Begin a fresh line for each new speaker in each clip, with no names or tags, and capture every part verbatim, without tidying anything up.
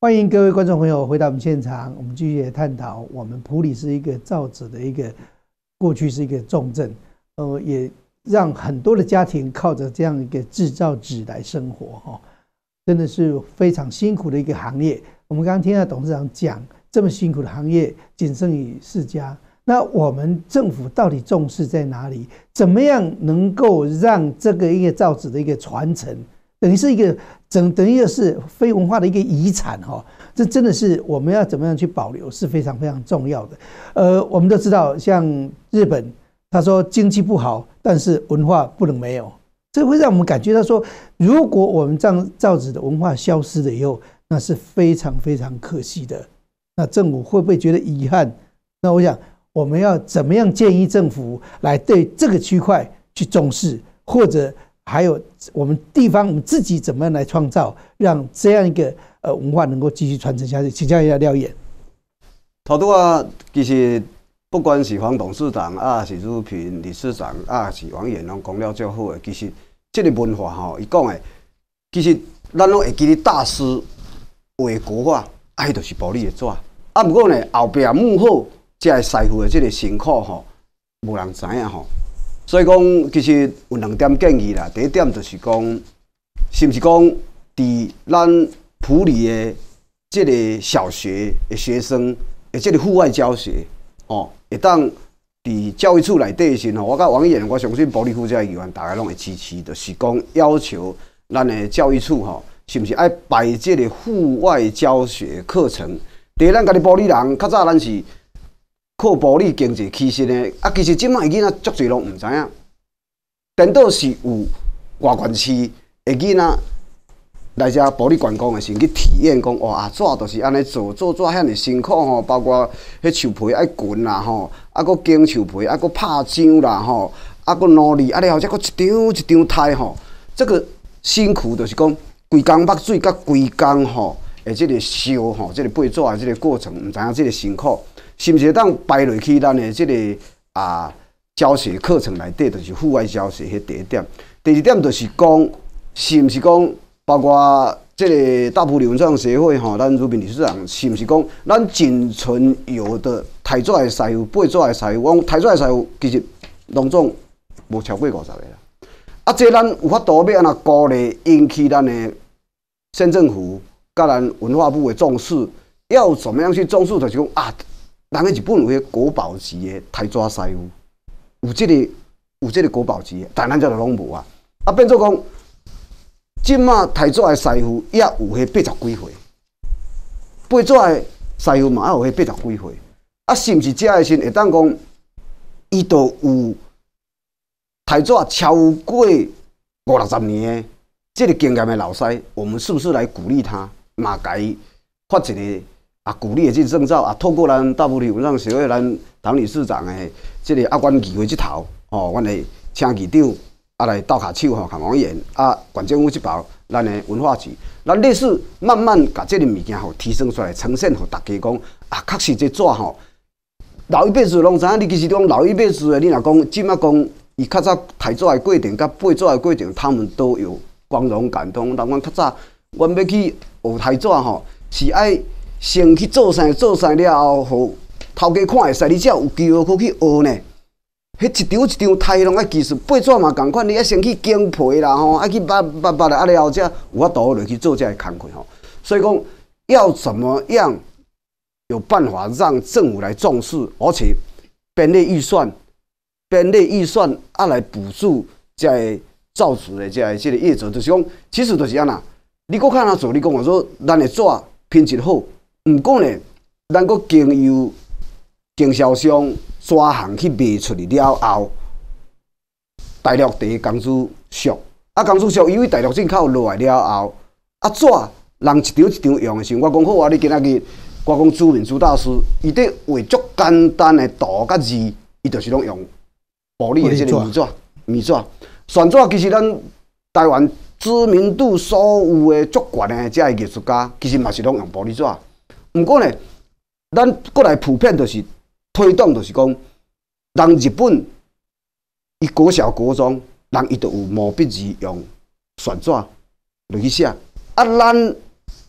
欢迎各位观众朋友回到我们现场，我们继续来探讨我们埔里是一个造纸的一个过去是一个重镇，呃，也让很多的家庭靠着这样一个制造纸来生活哈，真的是非常辛苦的一个行业。我们刚刚听到董事长讲，这么辛苦的行业仅剩于四家，那我们政府到底重视在哪里？怎么样能够让这个一个造纸的一个传承？等于是一个整，等于是非文化的一个遗产哈，这真的是我们要怎么样去保留是非常非常重要的。呃，我们都知道，像日本，他说经济不好，但是文化不能没有，这会让我们感觉到说，如果我们这样造纸的文化消失了以后，那是非常非常可惜的。那政府会不会觉得遗憾？那我想，我们要怎么样建议政府来对这个区块去重视，或者？还有我们地方，我们自己怎么样来创造，让这样一个呃文化能够继续传承下去？请教一下廖燕。
头拄啊，其实不管是黄董事长啊，是如平理事长啊，是王彦拢讲了最好的。其实这个文化吼，伊讲的，其实咱拢会记得大师画国画，啊，迄就是玻璃的纸。啊，不过呢，后壁幕后才会师傅的这个辛苦吼，无人知影吼。所以讲，其实有两点建议啦。第一点就是讲，是毋是讲，伫咱埔里的这个小学的学生的这个户外教学，哦，会当伫教育处内底时吼，我甲王彦，我相信埔里负责议员大家拢会支持，就是讲要求咱的教育处吼，是毋是爱摆这个户外教学课程？第一，咱家己埔里人，较早咱是。靠玻璃经济起身的，啊，其实即摆囡仔足侪拢毋知影，颠倒是有外县市的囡仔来遮玻璃观光的时去体验，讲哇，纸就是安尼做，做纸遐尼辛苦吼，包括迄树皮爱滚啦吼，啊，搁剪树皮，啊，搁拍浆啦吼，啊，搁努力，啊，了后则搁一张一张刣吼，这个辛苦就是讲规工捌水，甲规工吼，诶，即个烧吼，即个背纸的即个过程，毋知影即个辛苦。是毋是当摆落去咱的这个啊教学课程内底，就是户外教学迄第一点。第二点就是讲，是毋是讲，包括这个大埔理文创协会吼，咱如明理事长，是毋是讲，咱仅存有的台纸的师傅、背纸的师傅，我讲台纸的师傅其实拢总无超过五十个啦。啊，这咱有法度要安怎鼓励引起咱的县政府甲咱文化部的重视，要怎么样去重视？就是讲啊。人喺日本有迄国宝级的台纸师傅，有即、这个有即个国宝级的，但咱这就拢无啊。啊，变做讲，即马台纸的师傅也有迄八十几岁，背纸的师傅嘛也有迄八十几岁。啊，是毋是遮个时会当讲，伊都有台纸超过五六十年的即个经验的老师，我们是不是来鼓励他，嘛甲伊发一个？啊，鼓励的这个证照啊，透过咱大埔理文创协会咱唐理事长的这个啊，阮议会这头哦，阮会请议长啊来斗下手吼，看王言啊，县政府这包咱的文化局，咱类似慢慢把这个物件吼提升出来，呈现互大家讲啊，确实这纸吼，老一辈子拢知影，你其实讲老一辈子的，你若讲即马讲伊较早台纸的过程甲背纸的过程，他们都有光荣感动。人阮较早，阮要去学台纸吼，是爱。先去做啥做啥了后，互头家看会使，你才有机会去学呢。迄一张一张刣拢爱技术，背纸嘛共款，你爱先去剪皮啦吼，爱去捌捌捌啦，啊了后才有法度落去做这个工课吼。所以讲，要怎么样有办法让政府来重视，而且编列预算，编列预算啊来补助这造纸的这这个业者，就是讲，其实就是安那，你搁看哪做，你讲我说咱的纸品质好。毋过呢，咱阁经由经销商stra行去卖出去了后，大陆第一工资俗，啊工资俗因为大陆进口落来了后，啊纸人一张一张用的时候，我讲好啊，你今仔日我讲朱明朱大师，伊伫画足简单的图甲字，伊就是拢用玻璃的即个米纸、米纸、宣纸，其实咱台湾知名度所有的足悬的这个艺术家，其实嘛是拢用玻璃纸。毋过呢，咱过来普遍就是推动，就是讲，人日本伊国小国中，人伊都有毛笔字用宣纸落去写，啊，咱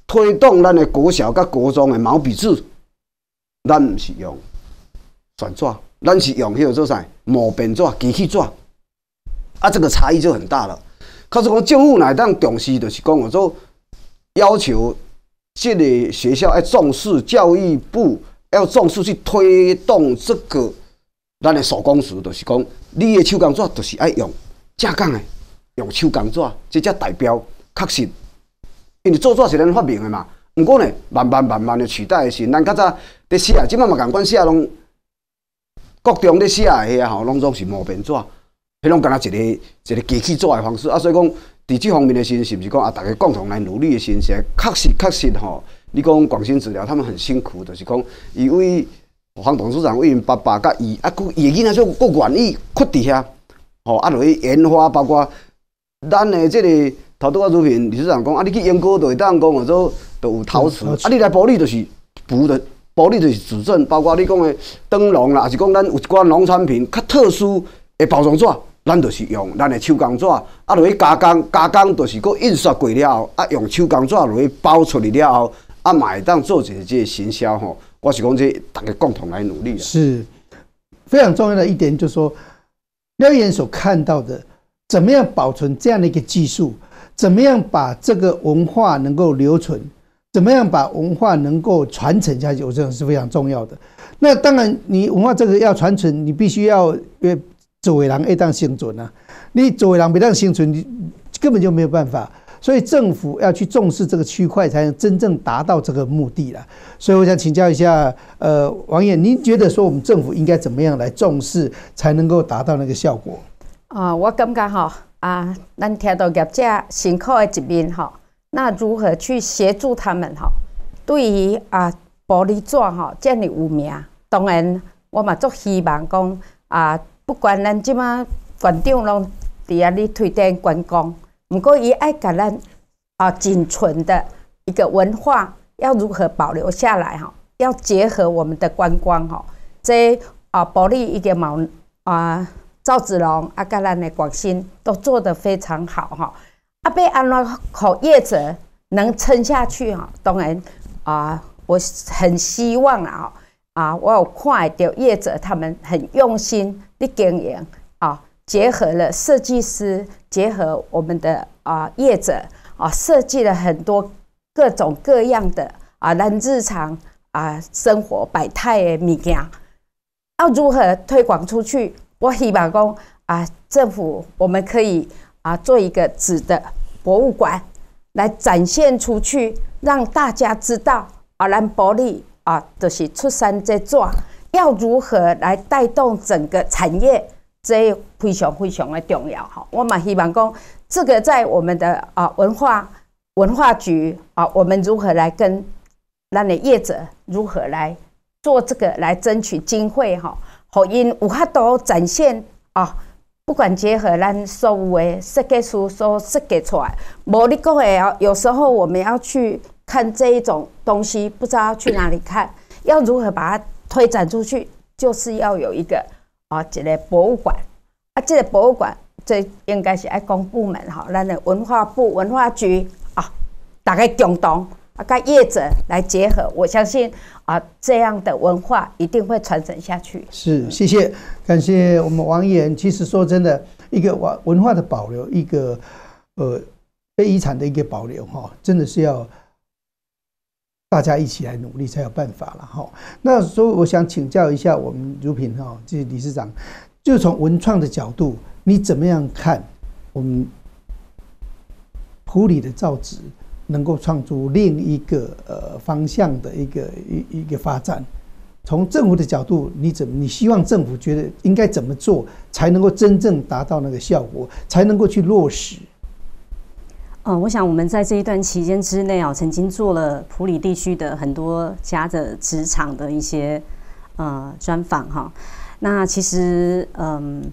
推动咱的国小甲国中的毛笔字，咱毋是用选纸，咱是用迄个做啥毛边纸、机器纸，啊，这个差异就很大了。可是讲政府哪当重视，就是讲我说要求这个学校要重视，教育部要重视去推动这个咱的手工艺，就是讲你的手工纸就是爱用正港的，用手工纸，这才代表确实。因为做纸是咱发明的嘛，毋过呢，慢慢慢慢的取代的是，咱较早咧写，即摆嘛共款写拢，国中咧写的遐吼，拢总是毛边纸，迄拢敢若一个一个机器纸的方式啊。所以讲，伫即方面的心是毋是讲啊，大家共同来努力的心是，确实确实吼，你讲广新治疗他们很辛苦，就是讲，伊为黄董事长为因爸爸甲伊啊，佮伊囡仔就佮愿意屈伫遐，吼啊，落去研发，包括咱的即个。头拄仔主评理事长讲啊，你去英国就会当讲哦，做就有陶瓷，啊，你来保利就是补的，保利就是指正，包括你讲的灯笼啦，还是讲咱有一寡农产品较特殊的包装纸，咱就是用咱的手工纸，啊，落去加工，加工就是搁印刷过了后，啊，用手工纸落去包出来了后，啊，嘛会当做一个这个行销吼。我是讲这大家共同来努力。
是非常重要的一点，就是说廖议员所看到的，怎么样保存这样的一个技术。怎么样把这个文化能够留存？怎么样把文化能够传承下去？我认为是非常重要的。那当然，你文化这个要传承，你必须要呃，作为人要当生存啊。你作为人没当生存，你根本就没有办法。所以政府要去重视这个区块，才能真正达到这个目的啦。所以我想请教一下，呃，王爷，您觉得说我们政府应该怎么样来重视，才能够达到那个效果？
啊、呃，我感觉哈。啊，咱听到业者辛苦的一面吼，那如何去协助他们吼？对于啊玻璃纸吼，这么有名，当然我嘛足希望讲啊，不管咱即马馆长拢伫遐咧推展观光，不过伊爱甲咱啊仅存的一个文化要如何保留下来吼？要结合我们的观光吼，这啊玻璃一个毛啊。赵子龙啊，甲咱的广新都做得非常好哈。啊，要安怎让业者能撑下去哈？当然啊，我很希望啊，啊，我有看到业者他们很用心的经营啊，结合了设计师，结合我们的啊业者啊，设计了很多各种各样的啊，咱日常啊生活百态的物件，要如何推广出去？我希望讲啊，政府我们可以啊做一个纸的博物馆，来展现出去，让大家知道啊，咱玻璃啊，就是出产这纸，要如何来带动整个产业，这非常非常的重要哈。我嘛希望讲，这个在我们的啊文化文化局啊，我们如何来跟咱的业者如何来做这个来争取经费哈。互因有法度展现啊，不管结合咱所有的设计师所设计出来，无你讲的，有时候我们要去看这一种东西，不知道要去哪里看，要如何把它推展出去，就是要有一个啊，一个博物馆啊，这个博物馆，这应该是爱公部门哈，咱的文化部文化局啊，大家共同。啊，跟业者来结合，我相信啊，这样的文化一定会传承下去。
是，谢谢，感谢我们王议员。其实说真的，一个文文化的保留，一个呃非遗产的一个保留，哈，真的是要大家一起来努力才有办法了，哈。那所以我想请教一下我们如萍哈，这些理事长，就从文创的角度，你怎么样看我们埔里的造纸？能够创出另一个呃方向的一个一一个发展。从政府的角度，你怎么你希望政府觉得应该怎么做，才能够真正达到那个效果，才能够去落实？
嗯，我想我们在这一段期间之内啊，曾经做了埔里地区的很多家的职场的一些呃专访哈。那其实嗯，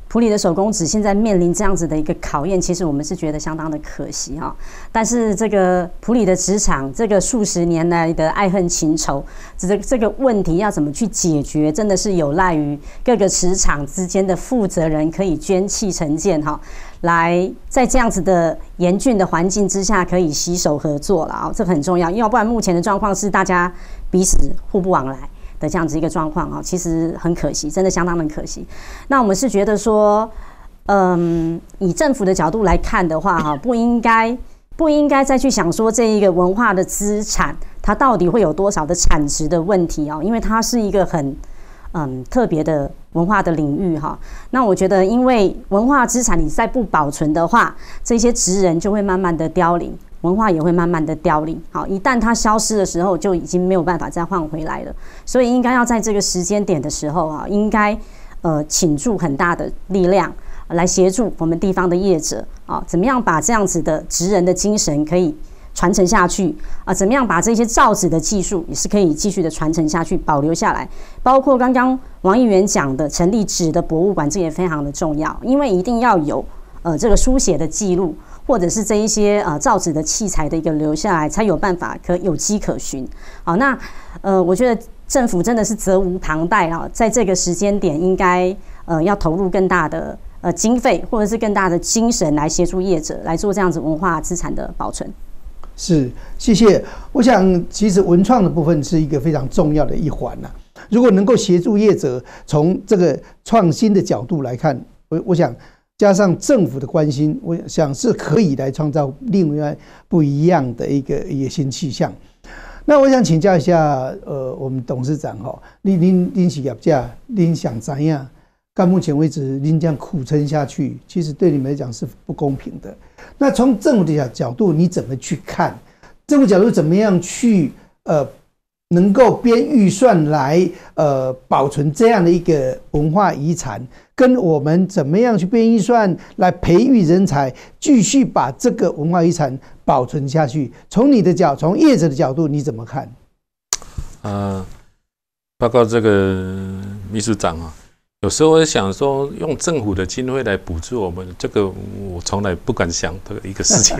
埔里的手工纸现在面临这样子的一个考验，其实我们是觉得相当的可惜哈。但是这个埔里的纸厂，这个数十年来的爱恨情仇，这这个问题要怎么去解决，真的是有赖于各个纸厂之间的负责人可以捐弃成见哈，来在这样子的严峻的环境之下，可以携手合作了啊，这个很重要，要不然目前的状况是大家彼此互不往来的这样子一个状况啊，其实很可惜，真的相当的可惜。那我们是觉得说，嗯，以政府的角度来看的话，哈，不应该不应该再去想说这一个文化的资产它到底会有多少的产值的问题啊，因为它是一个很嗯特别的文化的领域哈。那我觉得，因为文化资产你再不保存的话，这些职人就会慢慢的凋零。文化也会慢慢的凋零，好，一旦它消失的时候，就已经没有办法再换回来了。所以应该要在这个时间点的时候啊，应该呃倾注很大的力量来协助我们地方的业者啊，怎么样把这样子的职人的精神可以传承下去啊？怎么样把这些造纸的技术也是可以继续的传承下去，保留下来？包括刚刚王议员讲的成立纸的博物馆，这也非常的重要，因为一定要有呃这个书写的记录。或者是这一些呃造纸的器材的一个留下来，才有办法可有迹可循。好，那呃，我觉得政府真的是责无旁贷啊，在这个时间点，应该呃要投入更大的呃经费，或者是更大的精神来协助业者来做这样子文化资产的保存。
是，谢谢。我想，其实文创的部分是一个非常重要的一环呐、啊。如果能够协助业者从这个创新的角度来看，我我想。加上政府的关心，我想是可以来创造另外不一样的一个一个新气象。那我想请教一下，呃，我们董事长哈，您您您是业者，您想怎样？到目前为止，您这样苦撑下去，其实对你们来讲是不公平的。那从政府的角度，你怎么去看？政府角度怎么样去呃？能够编预算来呃保存这样的一个文化遗产，跟我们怎么样去编预算来培育人才，继续把这个文化遗产保存下去。从你的角，从业者的角度，你怎么看？
呃，报告这个秘书长啊，有时候我想说，用政府的经费来补助我们，这个我从来不敢想的一个事情。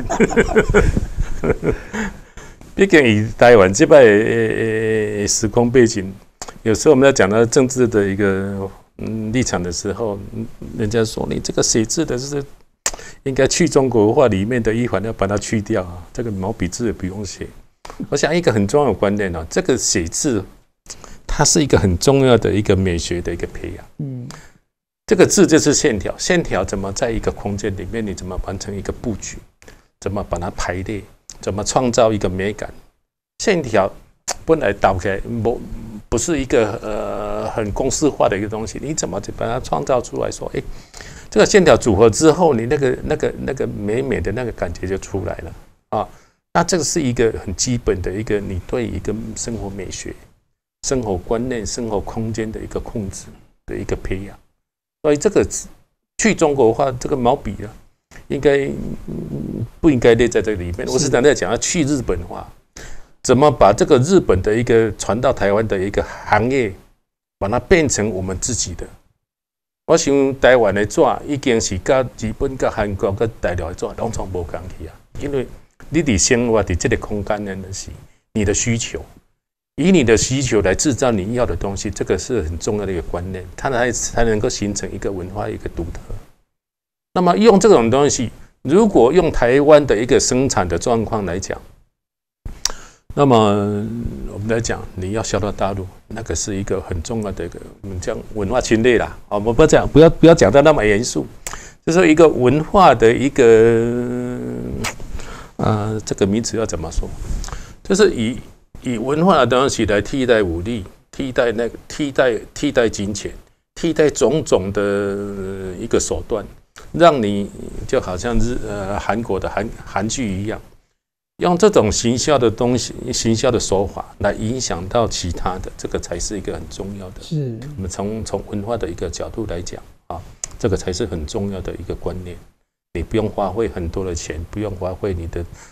毕竟以台湾这摆的时空背景，有时候我们在讲到政治的一个嗯立场的时候，人家说你这个写字的是应该去中国化里面的一环要把它去掉啊，这个毛笔字也不用写。我想一个很重要的观念啊，这个写字它是一个很重要的一个美学的一个培养。嗯，这个字就是线条，线条怎么在一个空间里面，你怎么完成一个布局，怎么把它排列。怎么创造一个美感？线条本来导起来不不是一个呃很公式化的一个东西，你怎么把它创造出来说，哎，这个线条组合之后，你那个那个那个美美的那个感觉就出来了啊。那这个是一个很基本的一个你对一个生活美学、生活观念、生活空间的一个控制的一个培养。所以这个去中国化，这个毛笔啊。应该不应该列在这里面？我是在讲要去日本化，怎么把这个日本的一个传到台湾的一个行业，把它变成我们自己的。我想台湾的纸已经是跟日本、跟韩国、跟大陆的纸拢从无共去啊，因为你伫生活伫这个空间呢，是你的需求，以你的需求来制造你要的东西，这个是很重要的一个观念，它才才能够形成一个文化一个独特。那么用这种东西，如果用台湾的一个生产的状况来讲，那么我们来讲，你要销到大陆，那个是一个很重要的一个我们讲文化侵略啦。我们不要讲，不要不要讲到那么严肃，就是一个文化的一个呃，这个名词要怎么说？就是以以文化的东西来替代武力，替代那个替代替代金钱，替代种种的一个手段。让你就好像日呃韩国的韩韩剧一样，用这种行销的东西、行销的手法来影响到其他的，这个才是一个很重要的。是，我们从从文化的一个角度来讲啊，这个才是很重要的一个观念。你不用花费很多的钱，不用花费你的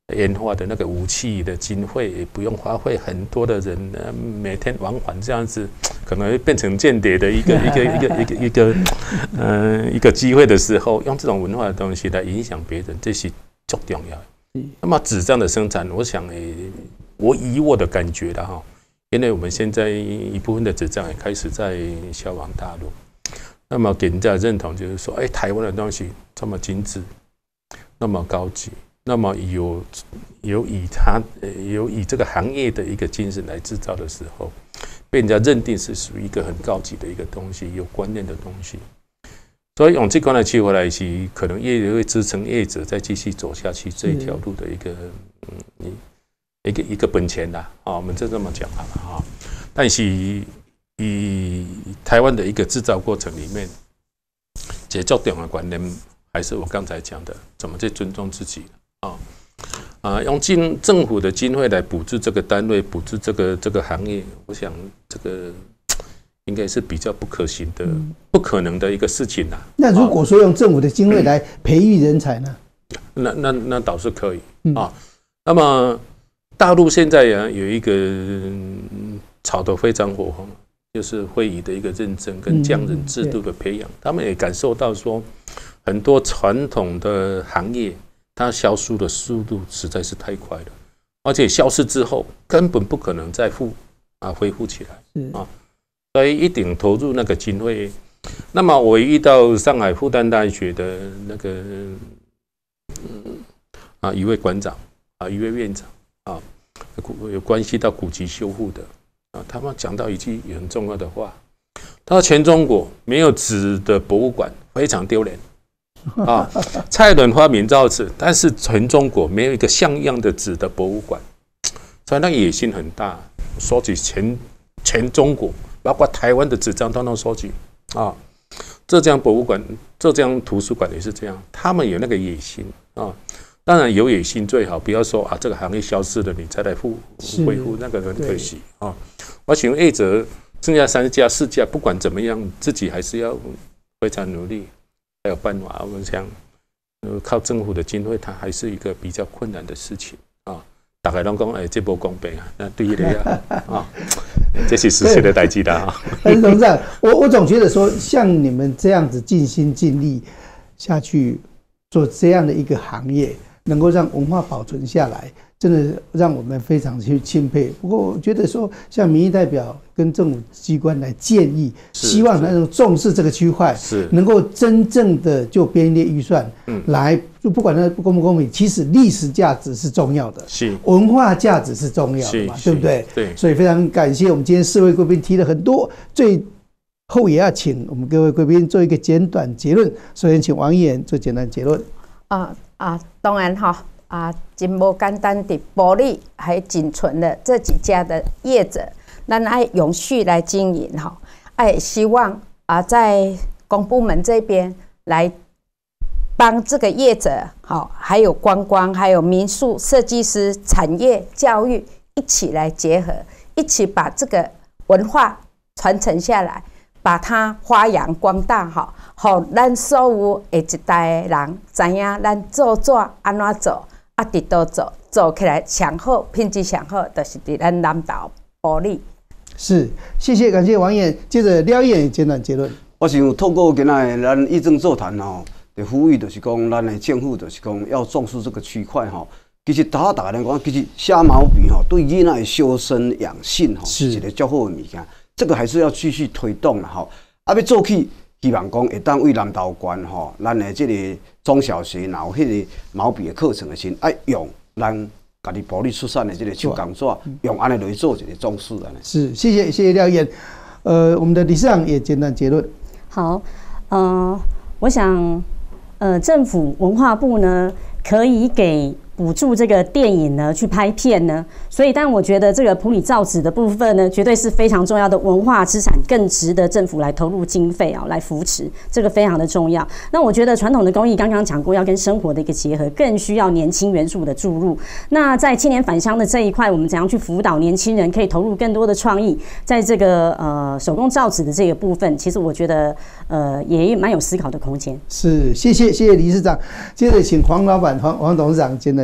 研发的那个武器的经费，也不用花费很多的人，呃，每天往返这样子，可能会变成间谍的一个一个一个一个一个呃一个机会的时候，用这种文化的东西来影响别人，这是最重要的。那么纸张的生产，我想，诶，我以我的感觉的哈，因为我们现在一部分的纸张也开始在销往大陆，那么给人家认同就是说，哎，台湾的东西这么精致，那么高级。那么有有以他有以这个行业的一个精神来制造的时候，被人家认定是属于一个很高级的一个东西，有观念的东西。所以用这款的机会来是，可能也会支撑业者再继续走下去这一条路的一个嗯一个一个本钱啦啊，我们就这么讲好了啊。但是以台湾的一个制造过程里面，最重要的观念还是我刚才讲的，怎么去尊重自己。啊啊！用经政府的经费来补助这个单位，补助这个这个行业，我想这个应该是比较不可行的、嗯、不可能的一个事情啦。
那如果说用政府的经费来培育人才呢？
嗯、那那那倒是可以、嗯、啊。那么大陆现在呀、啊、有一个、嗯、炒得非常火红，就是会议的一个认证跟匠人制度的培养，嗯、他们也感受到说，很多传统的行业。它消失的速度实在是太快了，而且消失之后根本不可能再复啊恢复起来啊，所以一定投入那个经费。那么我遇到上海复旦大学的那个嗯啊一位馆长啊一位院长啊，有关系到古籍修复的啊，他们讲到一句很重要的话，他说全中国没有纸的博物馆，非常丢脸。啊，蔡伦发明造纸，但是全中国没有一个像样的纸的博物馆，所以那野心很大，收集全全中国，包括台湾的纸张都能收集啊。浙江博物馆、浙江图书馆也是这样，他们有那个野心啊。当然有野心最好，不要说啊这个行业消失了你再来复恢复，那个很可惜啊。我请问业者剩下三家四家，不管怎么样，自己还是要非常努力。还有办法，我们想，呃，靠政府的经费，它还是一个比较困难的事情啊。大概拢讲，哎，这波公平啊，那对于你啊，啊，这是实现的代志啦啊。
但董事长，我我总觉得说，像你们这样子尽心尽力下去做这样的一个行业，能够让文化保存下来，真的让我们非常去钦佩。不过，我觉得说，像民意代表跟政府机关来建议，希望能够重视这个区块，是能够真正的就编列预算来，就不管它公不公平，其实历史价值是重要的，是文化价值是重要的嘛，对不对？对。所以非常感谢我们今天四位贵宾提了很多，最后也要请我们各位贵宾做一个简短结论。首先，请王议员做简单结论。
啊啊，当然哈。啊，真无简单的保利还仅存的这几家的业者，咱爱永续来经营哈，爱希望啊在公部门这边来帮这个业者好，还有观光、还有民宿、设计师、产业、教育一起来结合，一起把这个文化传承下来，把它发扬光大哈，好，咱所有下一代的人知影咱做怎安怎做。啊，伫倒做做起来上好，品质上好，就是伫咱南投埔里。
是，谢谢，感谢王议员。接着廖议员简短结论。
我想透过今仔咱议政座谈吼，的呼吁就是讲，咱的政府就是讲要重视这个区块吼。其实大家大家来讲，其实写毛笔吼，对囡仔的修身养性吼，是一个较好的物件。这个还是要继续推动啦吼。啊，要做起。希望讲会当为南投县吼，咱的这个中小学若有迄个毛笔的课程的时，爱用咱家己埔里出产的这个手工纸，用安尼来做一个装饰安尼。
是，谢谢谢谢廖议员。呃，我们的理事长也简单结论。
好，呃，我想，呃，政府文化部呢可以给补助这个电影呢去拍片呢，所以但我觉得这个埔里造纸的部分呢，绝对是非常重要的文化资产，更值得政府来投入经费啊，来扶持，这个非常的重要。那我觉得传统的工艺刚刚讲过，要跟生活的一个结合，更需要年轻元素的注入。那在青年返乡的这一块，我们怎样去辅导年轻人可以投入更多的创意，在这个呃手工造纸的这个部分，其实我觉得呃也蛮有思考的空间。
是，谢谢谢谢理事长。接着请黄老板、黄黄董事长简单。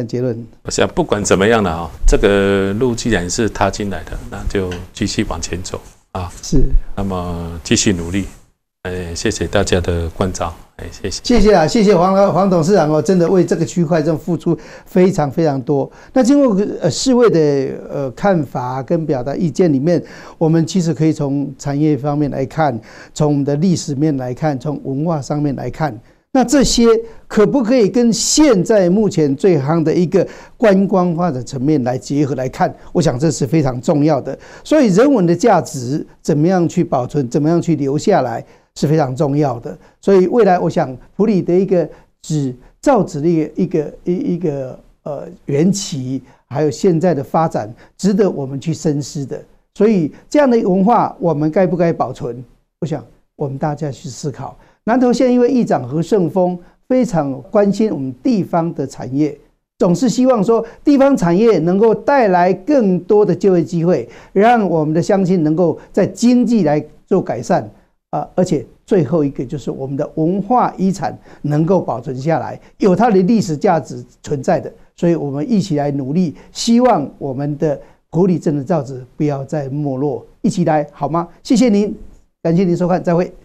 结论？
我想不管怎么样了啊，这个路既然是踏进来的，那就继续往前走啊。
是，
那么继续努力。哎，谢谢大家的关照，哎，谢谢，
谢谢啊，谢谢黄黄董事长哦，真的为这个区块真付出非常非常多。那经过呃世卫的呃看法跟表达意见里面，我们其实可以从产业方面来看，从我们的历史面来看，从文化上面来看，那这些可不可以跟现在目前最夯的一个观光化的层面来结合来看？我想这是非常重要的。所以人文的价值怎么样去保存，怎么样去留下来？是非常重要的，所以未来我想埔里的一个纸造纸的一个一个一一个呃缘起，还有现在的发展，值得我们去深思的。所以这样的文化，我们该不该保存？我想我们大家去思考。南投县因为议长何胜峰非常关心我们地方的产业，总是希望说地方产业能够带来更多的就业机会，让我们的乡亲能够在经济来做改善。啊，而且最后一个就是我们的文化遗产能够保存下来，有它的历史价值存在的，所以我们一起来努力，希望我们的埔里镇的造纸不要再没落，一起来好吗？谢谢您，感谢您收看，再会。